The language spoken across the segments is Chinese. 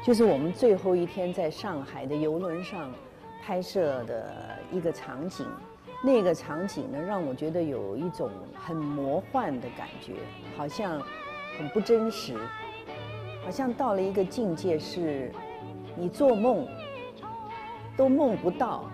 就是我们最后一天在上海的邮轮上拍摄的一个场景。那个场景呢，让我觉得有一种很魔幻的感觉，好像很不真实，好像到了一个境界，是你做梦都梦不到。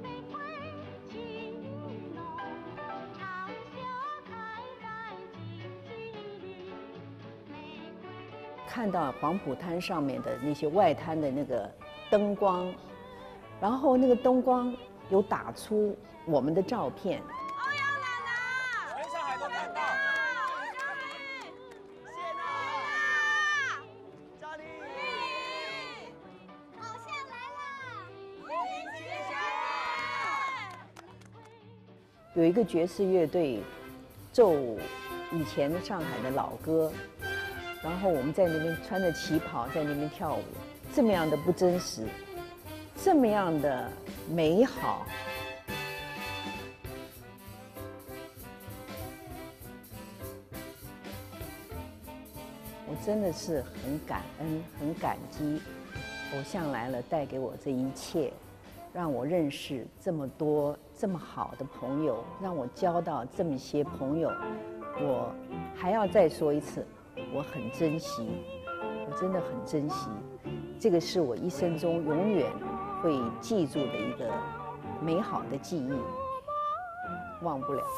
看到黄浦滩上面的那些外滩的那个灯光，然后那个灯光有打出我们的照片。 欧阳奶奶， 全上海都看到。谢娜，赵丽， 偶像来了，林青霞。 有一个爵士乐队奏以前的上海的老歌，然后我们在那边穿着旗袍在那边跳舞，这么样的不真实，这么样的美好。我真的是很感恩，很感激偶像来了带给我这一切，让我认识这么多这么好的朋友，让我交到这么些朋友。我还要再说一次，我很珍惜，我真的很珍惜，这个是我一生中永远会记住的一个美好的记忆，忘不了。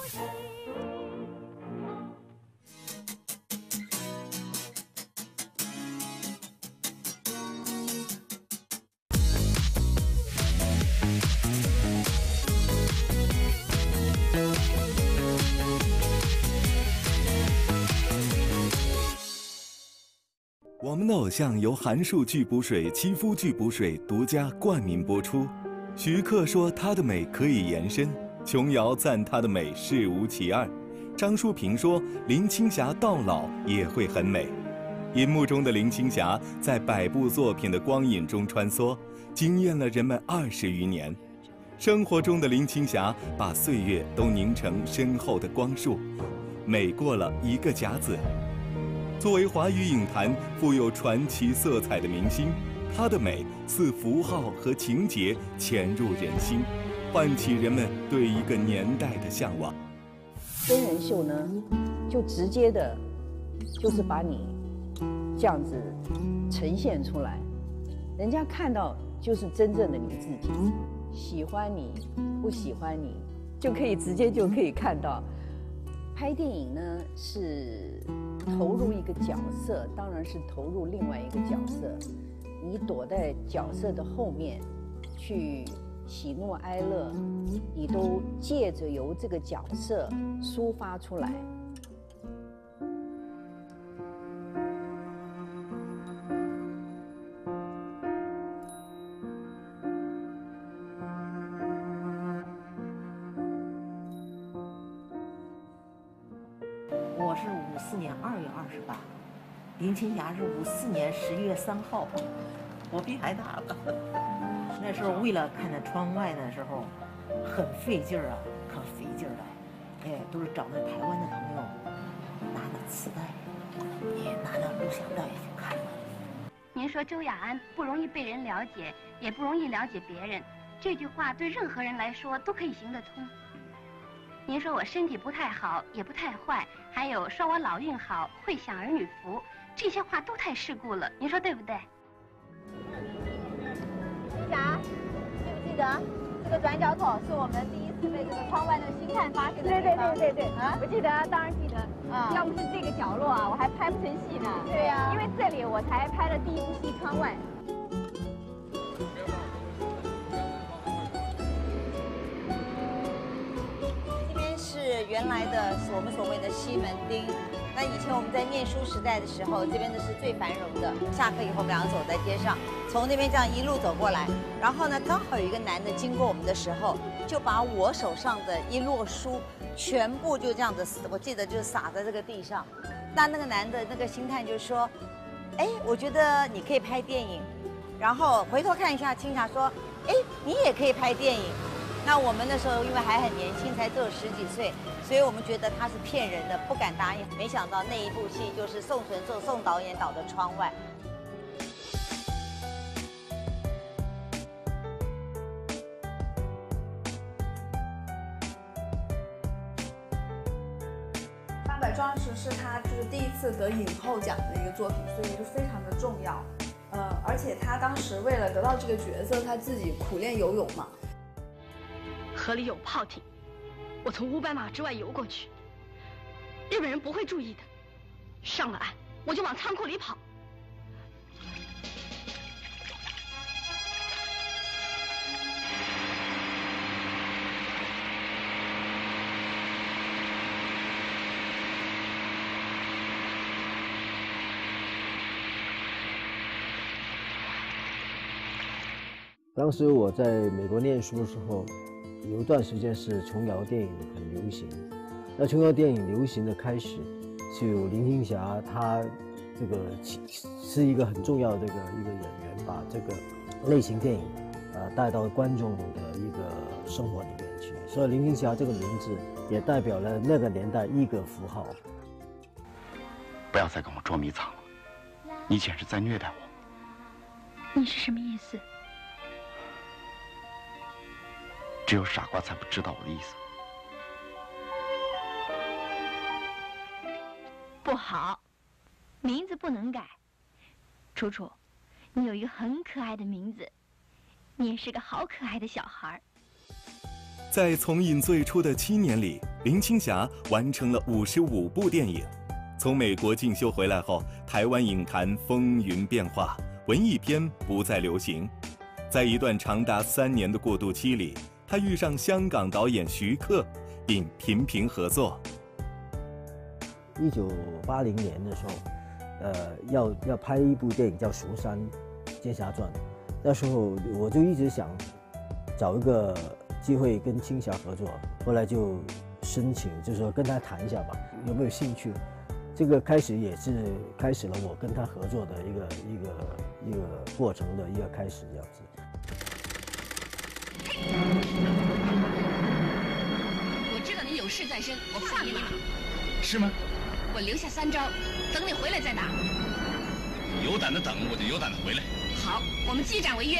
我们的偶像由韩束聚补水、戚夫聚补水独家冠名播出。徐克说她的美可以延伸，琼瑶赞她的美事无其二，张淑平说林青霞到老也会很美。银幕中的林青霞在百部作品的光影中穿梭，惊艳了人们20余年。生活中的林青霞把岁月都凝成深厚的光束，美过了一个甲子。作为华语影坛富有传奇色彩的明星，她的美似符号和情节潜入人心，唤起人们对一个年代的向往。 真人秀呢，就直接的，就是把你这样子呈现出来，人家看到就是真正的你自己，喜欢你不喜欢你，就可以直接就可以看到。拍电影呢是投入一个角色，当然是投入另外一个角色，你躲在角色的后面去喜怒哀乐，你都借着由这个角色抒发出来。 我是54年2月28，林青霞是54年11月3号，我比还大了。那时候为了看着窗外的时候，很费劲儿啊，可费劲儿了。哎，都是找那台湾的朋友，拿着磁带，也拿着录像带去看了。 您说周雅安不容易被人了解，也不容易了解别人，这句话对任何人来说都可以行得通。您说我身体不太好，也不太坏，还有说我老运好，会享儿女福，这些话都太世故了，您说对不对？ 青霞，记不记得这个转角口是我们第一次被这个窗外那个星探发现的地方？对啊，我记得，当然记得。啊，要不是这个角落啊，我还拍不成戏呢。对呀，因为这里我才拍了第一部戏《窗外》。是原来的我们所谓的西门町。那以前我们在念书时代的时候，这边的是最繁荣的。下课以后，我们两个走在街上，从那边这样一路走过来，然后呢，刚好有一个男的经过我们的时候，就把我手上的一摞书全部就这样子，我记得就是撒在这个地上。那个男的那个星探就说：“哎，我觉得你可以拍电影。”然后回头看一下青霞说：“哎，你也可以拍电影。”那我们那时候因为还很年轻，才只有10几岁，所以我们觉得他是骗人的，不敢答应。没想到那一部戏就是宋纯寿宋导演导的《窗外》。 壮士》是他就是第一次得影后奖的一个作品，所以就非常的重要。而且他当时为了得到这个角色，他自己苦练游泳嘛。 河里有炮艇，我从500码之外游过去，日本人不会注意的。上了岸，我就往仓库里跑。 当时我在美国念书的时候，有一段时间是琼瑶电影很流行。那琼瑶电影流行的开始，是有林青霞，她这个是一个很重要的一个演员，把这个类型电影带到观众的一个生活里面去。所以林青霞这个名字也代表了那个年代一个符号。 不要再跟我捉迷藏了，你简直在虐待我。 你是什么意思？ 只有傻瓜才不知道我的意思。 不好，名字不能改。楚楚，你有一个很可爱的名字，你也是个好可爱的小孩。 在从影最初的7年里，林青霞完成了55部电影。从美国进修回来后，台湾影坛风云变化，文艺片不再流行。在一段长达3年的过渡期里，他遇上香港导演徐克，并频频合作。 1980年的时候，要拍一部电影叫《蜀山剑侠传》，那时候我就一直想找一个机会跟青霞合作，后来就申请，就是说跟他谈一下吧，有没有兴趣？这个也是开始了我跟他合作的一个过程的一个开始，这样子。 我知道你有事在身，我放你一马。 是吗？ 我留下3招，等你回来再打。 有胆的等，我就有胆的回来。 好，我们激战为约。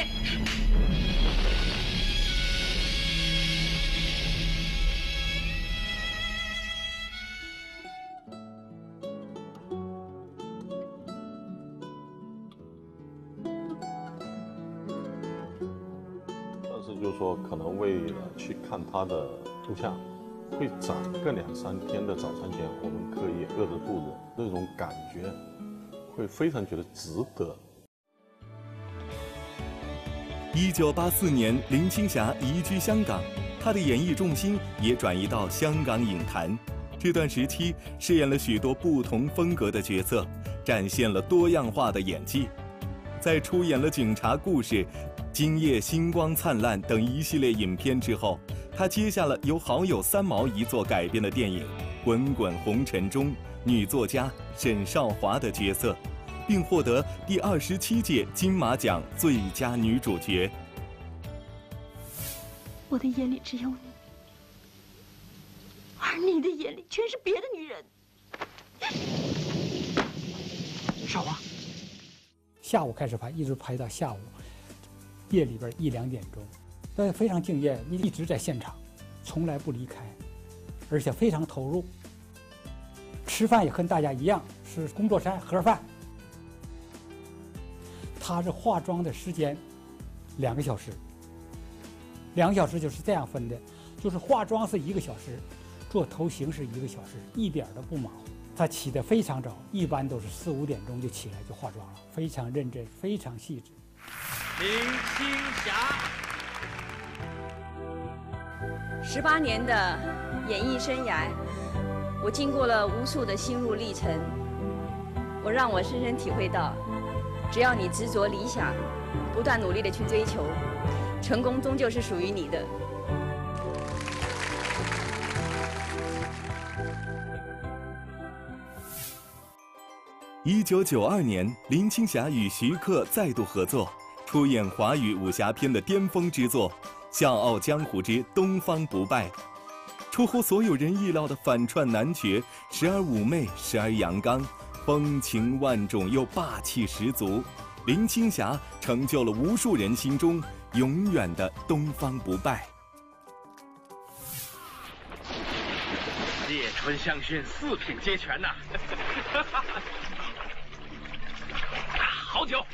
就是说，可能为了去看他的录像，会攒个2、3天的早餐钱，我们可以饿着肚子，那种感觉会非常觉得值得。 1984年，林青霞移居香港，她的演艺重心也转移到香港影坛。这段时期，饰演了许多不同风格的角色，展现了多样化的演技。在出演了《警察故事》《今夜星光灿烂》等一系列影片之后，他接下了由好友3毛一作改编的电影《滚滚红尘》中女作家沈少华的角色，并获得第27届金马奖最佳女主角。 我的眼里只有你，而你的眼里全是别的女人。 少华，下午开始拍，一直拍到下午。夜里边1、2点钟，但非常敬业，你一直在现场，从来不离开，而且非常投入。吃饭也跟大家一样，是工作餐盒饭。他是化妆的时间2个小时，2个小时就是这样分的，就是化妆是1个小时，做头型是1个小时，一点都不忙。他起得非常早，一般都是4、5点钟就起来就化妆了，非常认真，非常细致。 林青霞 ，18年的演艺生涯，我经过了无数的心路历程，让我深深体会到，只要你执着理想，不断努力的去追求，成功终究是属于你的。 1992年，林青霞与徐克再度合作，出演华语武侠片的巅峰之作《笑傲江湖之东方不败》。出乎所有人意料的反串男角，时而妩媚，时而阳刚，风情万种又霸气十足。林青霞成就了无数人心中永远的东方不败。 叶春香薰4品皆全呐、好酒。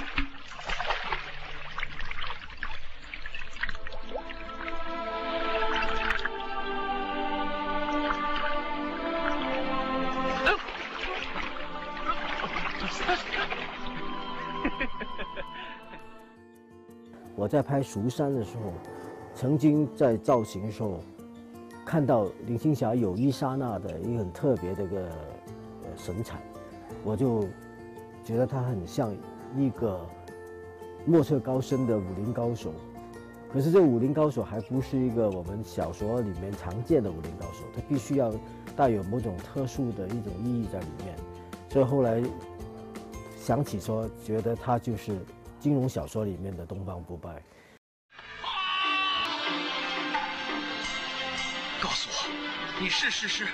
我在拍《蜀山》的时候，曾经在造型的时候看到林青霞有一刹那的一个很特别的一个神采，我就觉得她很像一个莫测高深的武林高手。可是这武林高手还不是一个我们小说里面常见的武林高手，他必须要带有某种特殊的一种意义在里面。所以后来想起说，觉得他就是金庸小说里面的东方不败。 告诉我，你是？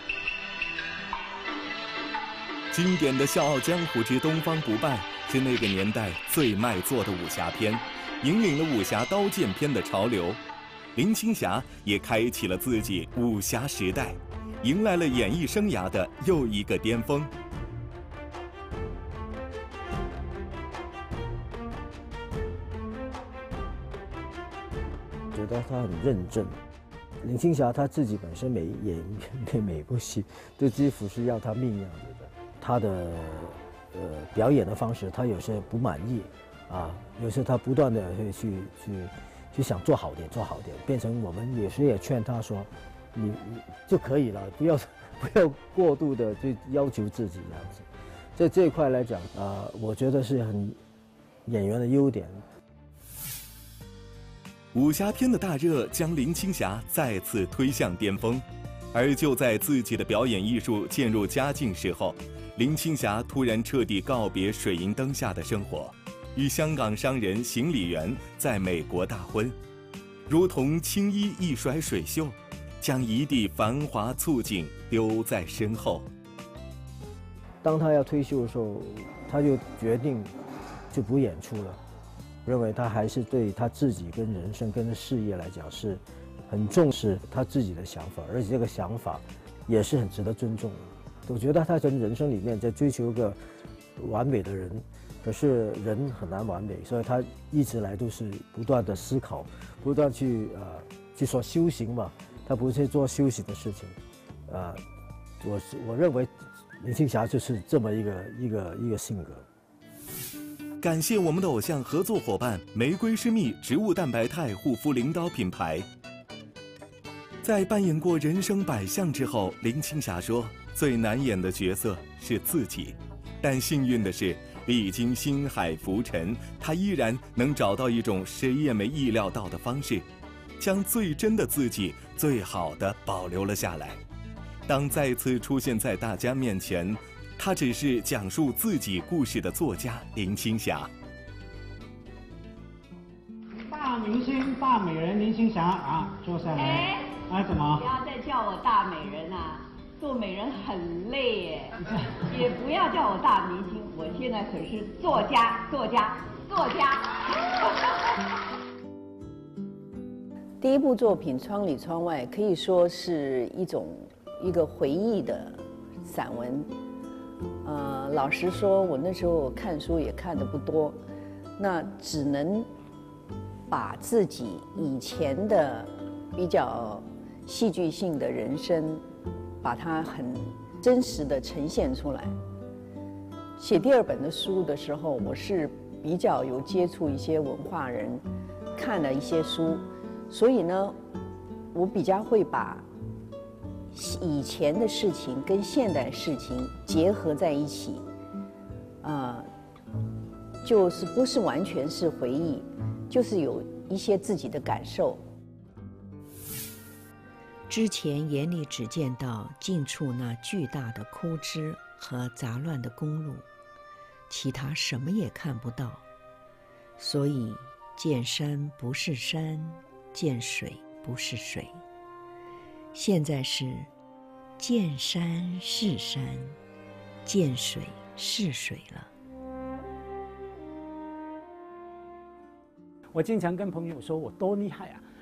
经典的《笑傲江湖》之东方不败是那个年代最卖座的武侠片，引领了武侠刀剑片的潮流。林青霞也开启了自己武侠时代，迎来了演艺生涯的又一个巅峰。 觉得他很认真。林青霞她自己本身演每部戏都几乎是要她命一样的。她的表演的方式，她有些不满意啊，有时她不断的会去想做好点，变成我们有时也劝她说，你就可以了，不要过度的去要求自己这样子。在这一块来讲我觉得是很演员的优点。 武侠片的大热将林青霞再次推向巅峰，而就在自己的表演艺术渐入佳境时候，林青霞突然彻底告别水银灯下的生活，与香港商人邢李元在美国大婚，如同青衣一甩水袖，将一地繁华簇景丢在身后。 当他要退休的时候，他就决定就不演出了。认为他还是对他自己跟人生跟事业来讲是很重视他自己的想法，而且这个想法也是很值得尊重的。我觉得他在人生里面在追求一个完美的人，可是人很难完美，所以他一直来都是不断的思考，不断去说修行嘛，他不是做修行的事情，我认为林青霞就是这么一个性格。 感谢我们的偶像合作伙伴玫瑰诗蜜植物蛋白肽护肤灵刀品牌。在扮演过人生百相之后，林青霞说最难演的角色是自己，但幸运的是历经星海浮沉，她依然能找到一种谁也没意料到的方式，将最真的自己最好的保留了下来。当再次出现在大家面前，她只是讲述自己故事的作家林青霞。 大明星、大美人林青霞坐下来。怎么？ 不要再叫我大美人啊！做美人很累耶。也不要叫我大明星，我现在可是作家。 第一部作品《窗里窗外》可以说是一个回忆的散文。老实说，我那时候看书也看得不多，那只能把自己以前的比较戏剧性的人生，把它很真实的呈现出来。写第二本的书的时候，我是比较有接触一些文化人，看了一些书，所以呢，我比较会把以前的事情跟现代事情结合在一起，就是不是完全是回忆，就是有一些自己的感受。 之前眼里只见到近处那巨大的枯枝和杂乱的公路，其他什么也看不到，所以见山不是山，见水不是水。现在是见山是山，见水是水了。 我经常跟朋友说我多厉害啊！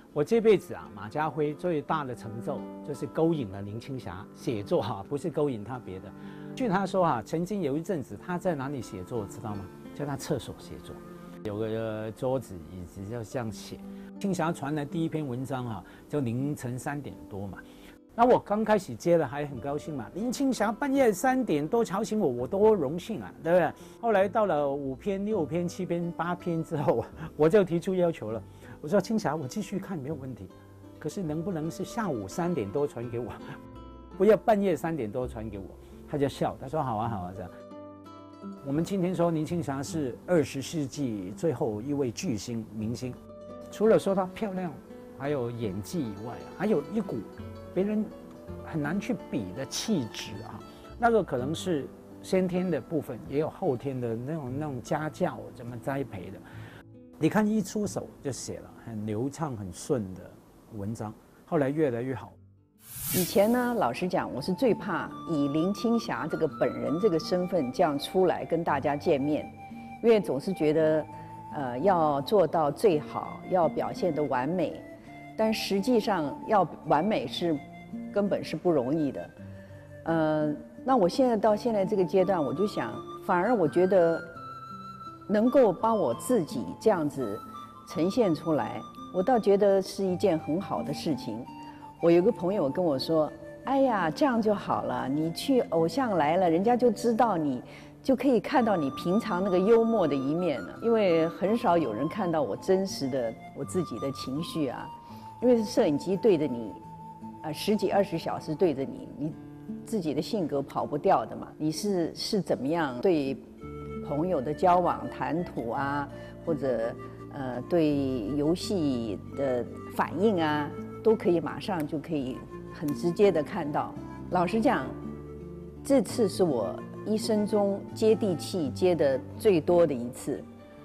我这辈子啊，马家辉最大的成就就是勾引了林青霞写作哈，不是勾引他别的。据他说哈，曾经有一阵子他在哪里写作，知道吗？在他厕所写作，有个桌子椅子要这样写。青霞传来第一篇文章哈，就凌晨3点多嘛。那我刚开始接了还很高兴嘛，林青霞半夜3点多吵醒我多荣幸啊，对不对？后来到了5篇、6篇、7篇、8篇之后，我就提出要求了。我说青霞，我继续看没有问题，可是能不能是下午3点多传给我，不要半夜3点多传给我？他就笑，他说好啊好啊这样。我们今天说林青霞是20世纪最后一位巨星明星，除了说她漂亮，还有演技以外，还有一股别人很难去比的气质啊，那个可能是先天的部分，也有后天的那种家教怎么栽培的。你看一出手就写了很流畅很顺的文章，后来越来越好。 以前呢，老实讲，我是最怕以林青霞这个本人这个身份这样出来跟大家见面，因为总是觉得，要做到最好，要表现得完美，但实际上要完美根本是不容易的。那我现在到现在这个阶段，我就想，反而我觉得能够把我自己这样子呈现出来，我倒觉得是一件很好的事情。我有个朋友跟我说：“哎呀，这样就好了，你去偶像来了，人家就知道你，就可以看到你平常那个幽默的一面了。因为很少有人看到我真实的我自己的情绪啊，因为摄影机对着你，10几20小时对着你，你自己的性格跑不掉的嘛。你是怎么样对朋友的交往谈吐啊，或者对游戏的反应啊。”都可以马上就可以很直接的看到。老实讲，这次是我一生中接地气接的最多的一次。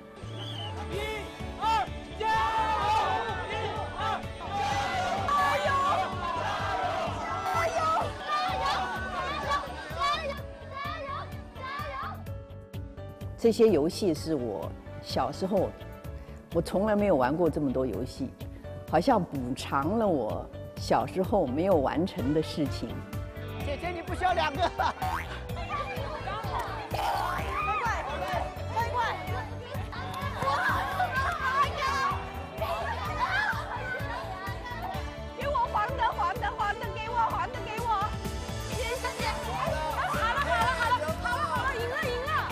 这些游戏是我小时候，我从来没有玩过这么多游戏。好像补偿了我小时候没有完成的事情。 姐姐，你不需要2个。 给我黄的，给我。姐，好了，赢了。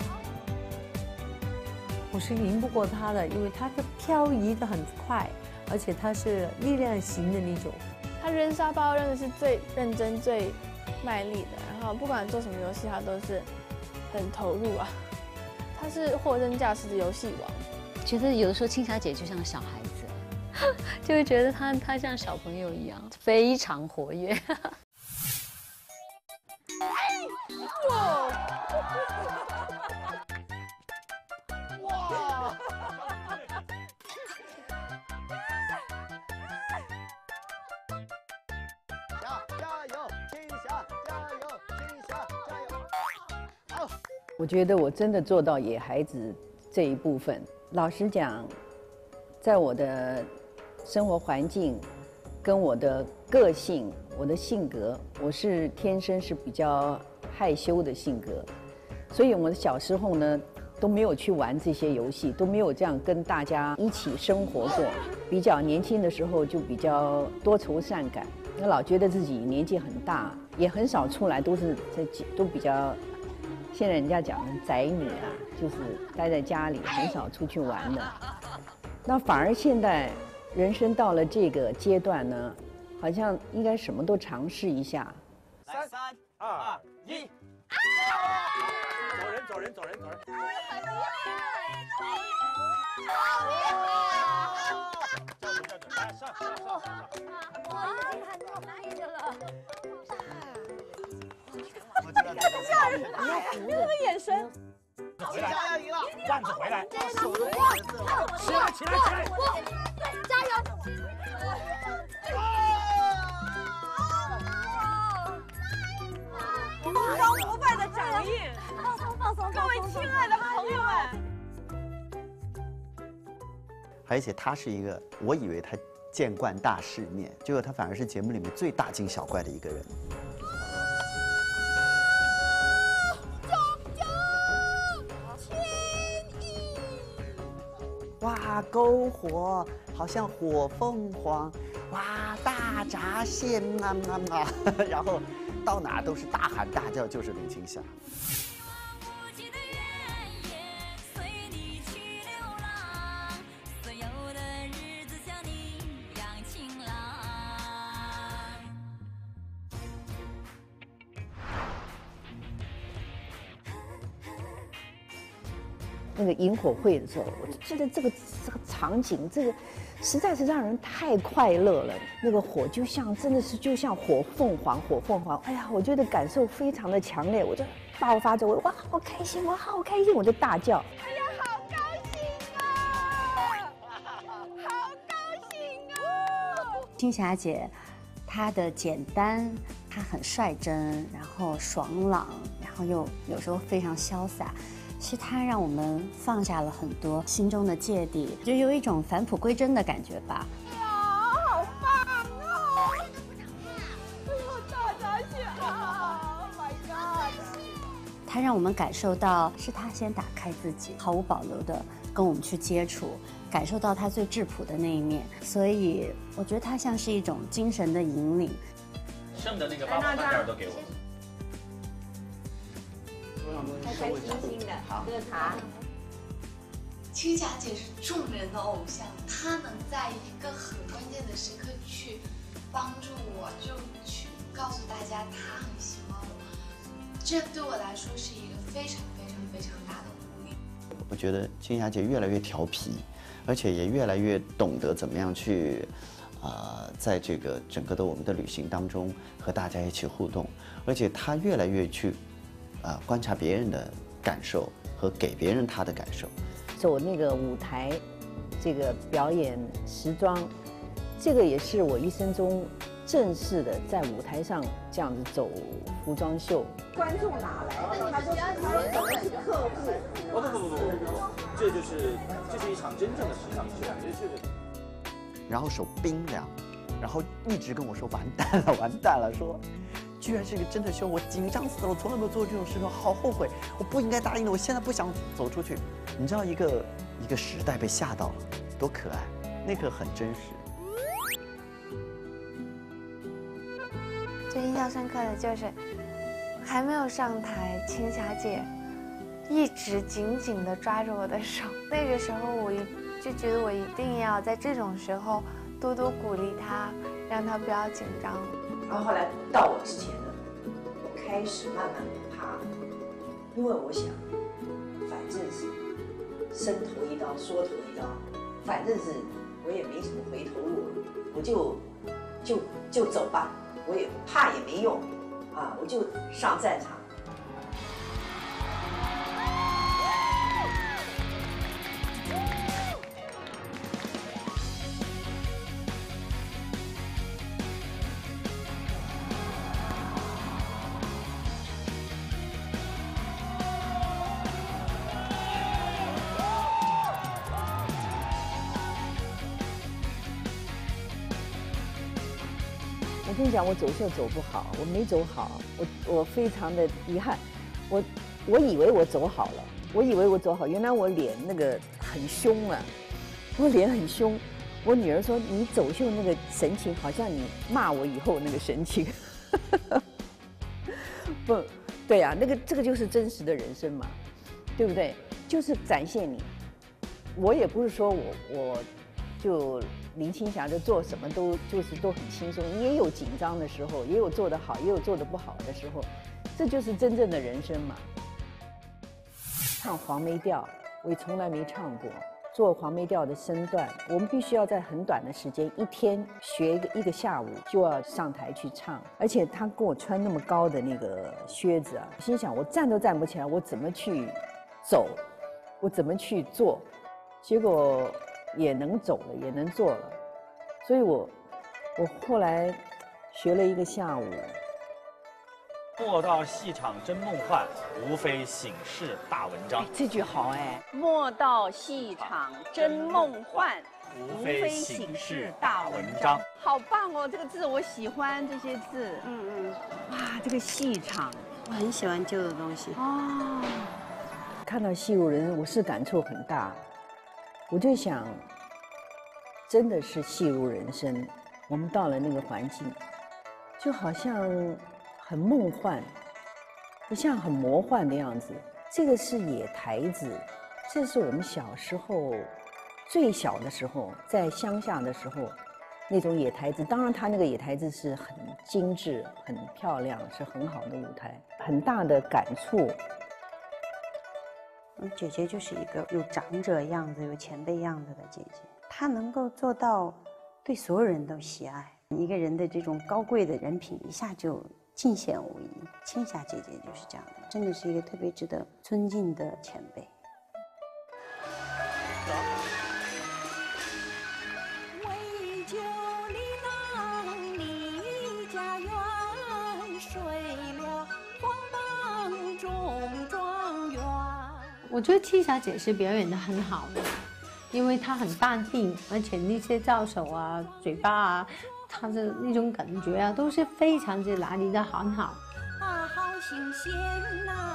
我是赢不过他的，因为他的漂移的很快。而且他是力量型的那种， 他扔沙包扔的是最认真、最卖力的，然后不管做什么游戏，他都是很投入啊。他是货真价实的游戏王。 觉得有的时候青霞姐就像小孩子，就会觉得她像小朋友一样，非常活跃。 哇！ 我觉得我真的做到野孩子这一部分。老实讲，在我的生活环境跟我的个性、我的性格，我是天生是比较害羞的性格，所以我的小时候呢都没有去玩这些游戏，都没有这样跟大家一起生活过。比较年轻的时候就比较多愁善感，那老觉得自己年纪很大，也很少出来，都比较。现在人家讲的宅女啊，就是待在家里，很少出去玩的。那反而现在人生到了这个阶段呢，好像应该什么都尝试一下。 来，3、2、1，走人！ 好厉害！ 上！ 我拿一个了。 吓人！ 你那个眼神， 青霞要赢了，让子回来，起来！ 加油！ 东方不败的掌印， 放松！ 各位亲爱的朋友们， 而且他是一个，我以为他见惯大世面，结果他反而是节目里面最大惊小怪的一个人。哇，篝火好像火凤凰，哇，大闸蟹然后到哪都是大喊大叫，就是林青霞。 那个萤火会的时候，我就觉得这个场景，这个实在是让人太快乐了。那个火就像真的是就像火凤凰，哎呀，我觉得感受非常的强烈，我就爆发着，哇，好开心，我好开心，我就大叫。 哎呀，好高兴啊！好高兴啊！ 青霞姐，她的简单，她很率真，然后爽朗，然后又有时候非常潇洒。是他让我们放下了很多心中的芥蒂，就有一种返璞归真的感觉吧。 呀，好棒哦！哎呦，大闸蟹啊 ！Oh my god！ 他让我们感受到是他先打开自己，毫无保留的跟我们去接触，感受到他最质朴的那一面。所以我觉得他像是一种精神的引领。 剩的那个八宝饭都给我。 开开心心的喝茶。 青霞姐是众人的偶像，她能在一个很关键的时刻去帮助我，就去告诉大家她很喜欢我，这对我来说是一个非常大的鼓励。 我觉得青霞姐越来越调皮，而且也越来越懂得怎么样去，在这个整个的我们的旅行当中和大家一起互动，而且她越来越去。观察别人的感受和给别人他的感受， 走那个舞台，这个表演时装，这个也是我一生中正式的在舞台上这样子走服装秀。 观众哪来的？他都是客户。 不，这是一场真正的时尚秀，这个。 然后手冰凉，然后一直跟我说完蛋了，说。居然是一个真的秀，我紧张死了，我从来没有做过这种事情，好后悔，我不应该答应的，我现在不想走出去。你知道一个时代被吓到了，多可爱，那个很真实。 最印象深刻的就是还没有上台，青霞姐一直紧紧地抓着我的手，那个时候我就觉得我一定要在这种时候多多鼓励她，让她不要紧张。 然后后来到我之前呢，我开始慢慢不怕了，因为我想，反正是伸头一刀，缩头一刀，反正是我也没什么回头路，我就走吧，我也怕也没用，我就上战场。 我跟你讲，我走秀走不好，我没走好，我非常的遗憾。我以为我走好了，原来我脸那个很凶啊，我脸很凶。我女儿说你走秀那个神情，好像你骂我以后那个神情。不，对啊，这个就是真实的人生嘛，对不对？就是展现你。我也不是说我就。林青霞就做什么都很轻松，也有紧张的时候，也有做得好，也有做得不好的时候，这就是真正的人生嘛。唱黄梅调，我也从来没唱过。做黄梅调的身段，我们必须要在很短的时间，一天学一个下午就要上台去唱，而且他给我穿那么高的那个靴子啊，心想我站都站不起来，我怎么去走，我怎么去做？结果。也能走了，也能做了，所以我后来学了一个下午。 莫道戏场真梦幻，无非醒世大文章。 这句好哎！ 莫道戏场真梦幻， 无非醒世大文章。 好棒哦，这个字我喜欢这些字。哇，这个戏场， 我很喜欢旧的东西。 哦，看到戏如人，我是感触很大。我就想，真的是戏如人生。我们到了那个环境，就好像很梦幻，不像很魔幻的样子。这个是野台子，这是我们小时候最小的时候，在乡下的时候那种野台子。当然，它那个野台子是很精致、很漂亮，是很好的舞台，很大的感触。 姐姐就是一个有长者样子、有前辈样子的姐姐，她能够做到对所有人都喜爱，一个人的这种高贵的人品一下就尽显无疑。青霞姐姐就是这样的，真的是一个特别值得尊敬的前辈。 为救李郎离家园，睡了黄榜中状元。 我觉得青霞姐是表演得很好的，因为她很淡定，而且那些招手啊、嘴巴啊，她的那种感觉啊，都是非常之拿捏得很好。 啊，好新鲜呐！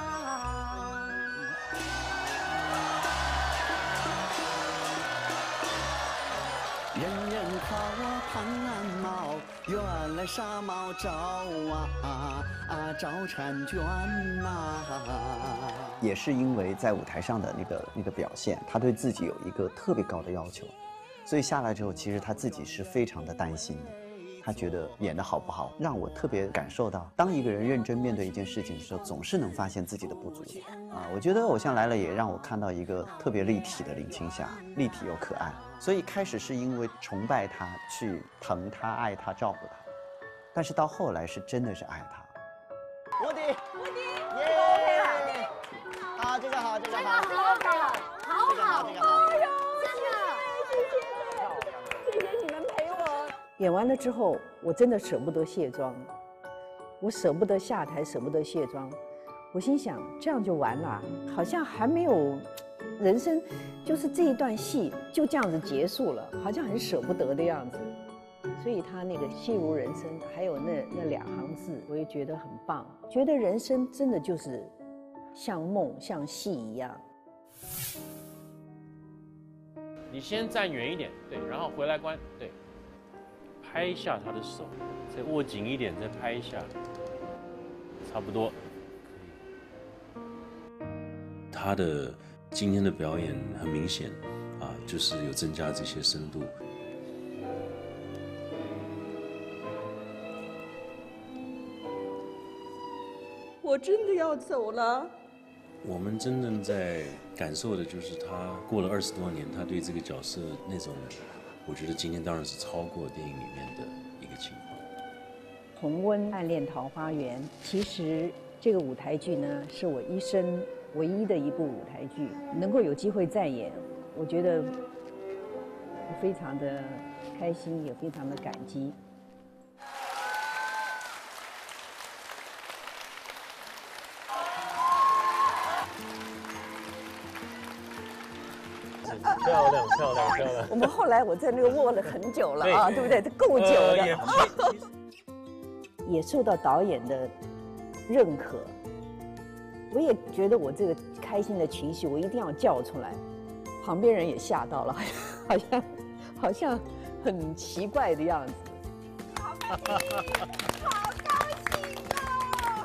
人人夸我潘安茂，原来纱帽照照婵娟呐。也是因为在舞台上的那个表现，他对自己有一个特别高的要求，所以下来之后，其实他自己是非常的担心的。他觉得演得好不好，让我特别感受到，当一个人认真面对一件事情的时候，总是能发现自己的不足的啊。我觉得《偶像来了》也让我看到一个特别立体的林青霞，立体又可爱。所以开始是因为崇拜她，去疼她、爱她、照顾她，但是到后来是真的是爱她。 无敌，耶！ 好，这个好，这个好， 好，好好， 这个好。 谢谢你们陪我。演完了之后，我真的舍不得卸妆，我舍不得下台，舍不得卸妆。我心想，这样就完了，好像还没有人生，就是这一段戏就这样子结束了，好像很舍不得的样子。所以他那个戏如人生，还有那两行字，我也觉得很棒。觉得人生真的就是像梦、像戏一样。 你先站远一点，对，然后回来关，对，拍一下他的手，再握紧一点，再拍一下，差不多。 他的今天的表演很明显啊，就是有增加这些深度。 我真的要走了。 我们真正在感受的就是他过了20多年，他对这个角色那种，我觉得今天当然是超过电影里面的一个情况。 重温《暗恋桃花源》，其实这个舞台剧呢，是我一生唯一的一部舞台剧，能够有机会再演，我觉得我非常的开心，也非常的感激。 漂亮，漂亮，漂亮！ 我们后来我在那个握了很久了啊，对不对？这够久的，也受到导演的认可。我也觉得我这个开心的情绪，我一定要叫出来。旁边人也吓到了，好像很奇怪的样子。 好高兴哦！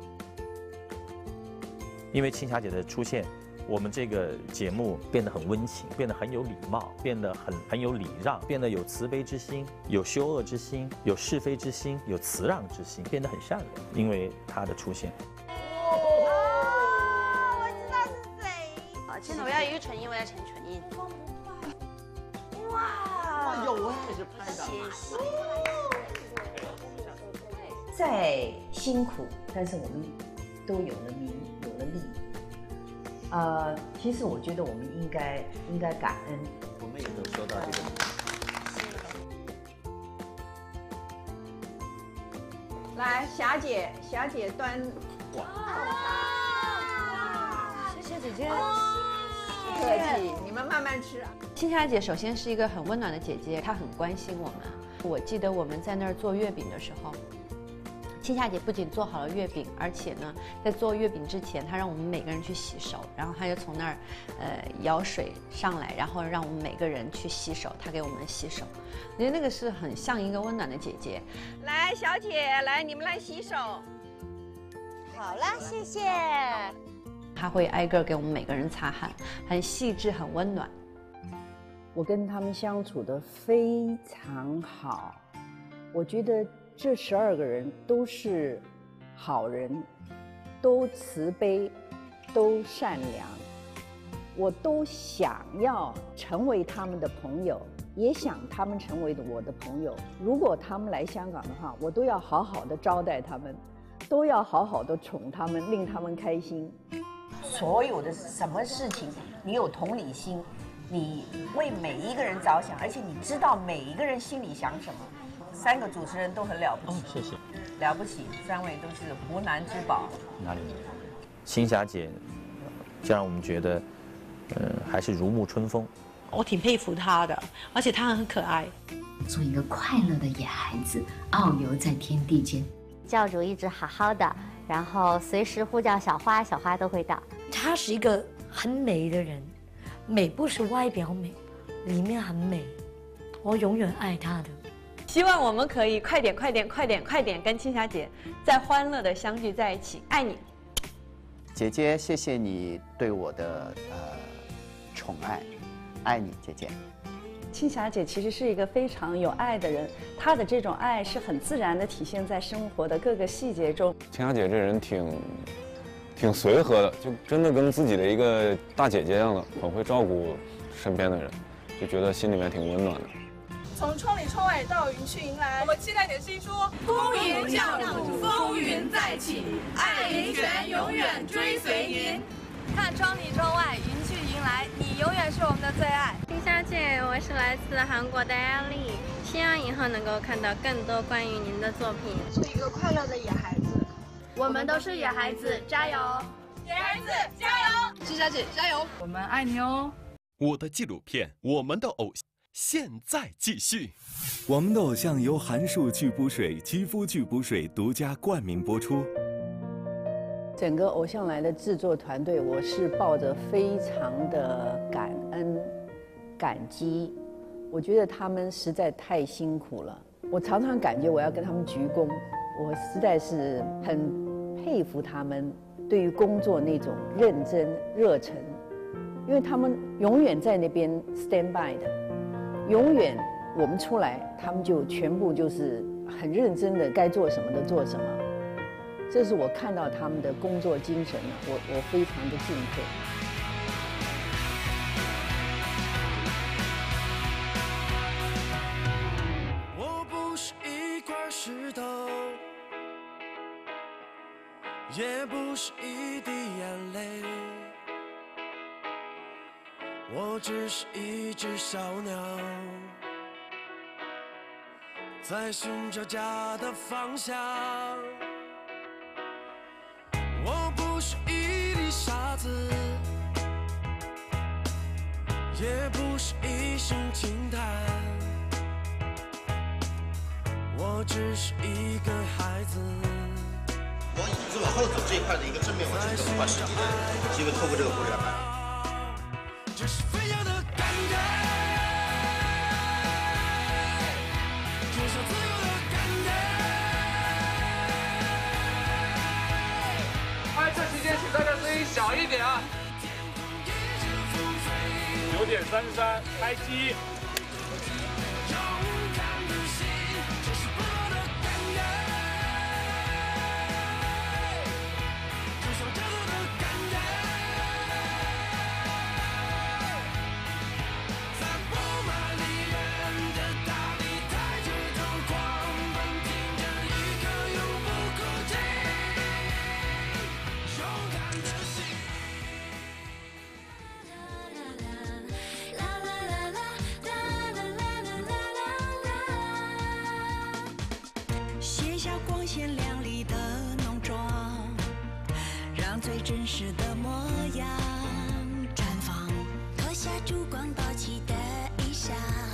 因为青霞姐的出现，我们这个节目变得很温情，变得很有礼貌，变得很有礼让，变得有慈悲之心，有羞恶之心，有是非之心，有辞让之心，变得很善良。因为她的出现。 我知道是谁。 好，现在我要一个唇印，我要陈唇印。 哇！ 有哎，这拍的。 谢谢。 再辛苦，但是我们都有了名，有了利。其实我觉得我们应该感恩。 我们也都说到这个。 来，霞姐端。 哇！ 谢谢姐姐。 客气，你们慢慢吃。 谢青霞姐首先是一个很温暖的姐姐，她很关心我们。我记得我们在那儿做月饼的时候，青霞姐不仅做好了月饼，而且呢，在做月饼之前，她让我们每个人去洗手，然后她就从那儿舀水上来，然后让我们每个人去洗手，她给我们洗手。我觉得那个是很像一个温暖的姐姐。 来，小姐，来，你们来洗手。 好啦，谢谢。 她会挨个给我们每个人擦汗，很细致，很温暖。 我跟他们相处得非常好，我觉得这12个人都是好人，都慈悲，都善良，我都想要成为他们的朋友，也想他们成为我的朋友。如果他们来香港的话，我都要好好的招待他们，都要好好的宠他们，令他们开心。所有的什么事情，你有同理心，你为每一个人着想，而且你知道每一个人心里想什么。3个主持人都很了不起， 谢谢， 了不起，3位都是湖南之宝。 哪里？青霞姐，就让我们觉得，还是如沐春风。 我挺佩服她的，而且她很可爱。 做一个快乐的野孩子，遨游在天地间。 教主一直好好的，然后随时呼叫小花，小花都会到。 她是一个很美的人，美不是外表美，里面很美，我永远爱她的。 希望我们可以快点跟青霞姐再欢乐的相聚在一起，爱你， 姐姐，谢谢你对我的宠爱，爱你，姐姐。 青霞姐其实是一个非常有爱的人，她的这种爱是很自然的体现在生活的各个细节中。 青霞姐这人挺随和的，就真的跟自己的一个大姐姐一样的，很会照顾身边的人，就觉得心里面挺温暖的。 从窗里窗外到云去云来，我们期待点新书。风云教主，风云再起，爱林泉永远追随您。 看窗里窗外，云去云来，你永远是我们的最爱。 青霞姐，我是来自韩国的艾丽，希望以后能够看到更多关于您的作品。 做一个快乐的野孩子， 我们都是野孩子，加油！ 野孩子加油！ 青霞姐加油！ 我们爱你哦。 我的纪录片《我们的偶像》现在继续。 我们的偶像由韩束聚补水肌肤聚补水独家冠名播出。 整个偶像来的制作团队，我是抱着非常的感恩、感激。我觉得他们实在太辛苦了，我常常感觉我要跟他们鞠躬。我实在是很佩服他们对于工作那种认真、热忱，因为他们永远在那边 stand by 的，永远我们出来，他们就全部就是很认真的，该做什么的做什么。这是我看到他们的工作精神，我非常的敬佩。 我不是一块石头，也不是一滴眼泪，我只是一只小鸟，在寻找家的方向。我不是一粒沙子，也不是一声轻叹，我只是一个孩子。 我以至往后走这一块的一个正面，我是怎么换实际的机会，透过这个故事来拍。 这是飞扬的感觉，就像自由的感觉。 拍摄期间，请大家声音小一点啊。9:33，开机。 光鲜亮丽的浓妆，让最真实的模样绽放，脱下烛光宝气的下。